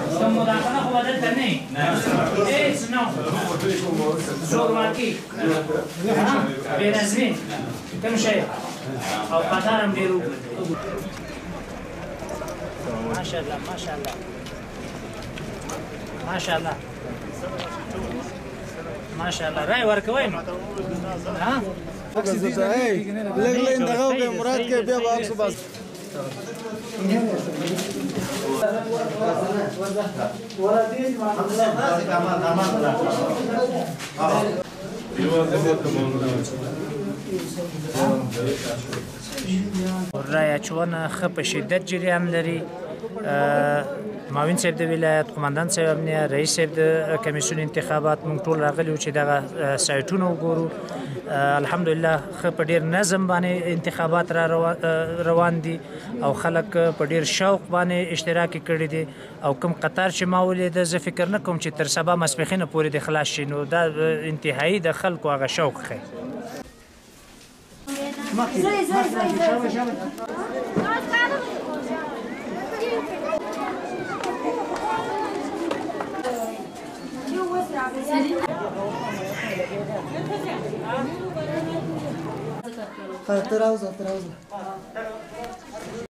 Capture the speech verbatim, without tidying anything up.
كم مداخلة هو ده التنين ايه سنو زور ماركي بينزمين كم شيء او قطارم ديرو ما شاء الله ما شاء الله ما شاء الله ما شاء الله راي ورکوي نو ها لګ لین دغه به مراد کې بیا واپس بس رای اچوان خپ شدت جریان لري معاون صاحب د ولایت قومندان صاحب امنیه رئیس صاحب د کمیسیون انتخابات مونږ ټول راغلي چې دغه سایټونه وګورو الحمدلله خو په ډیر نظم باندې انتخابات را روان دي او خلک په ډیر شوق باندې اشتراک کړي دي او کوم قطار چې ما ولید زه فکر نه کوم چې تر سبا ماسپښین پورې د خلاص شي نو دا انتهایی د خلکو هغه شوق خي تراوزه تراوزه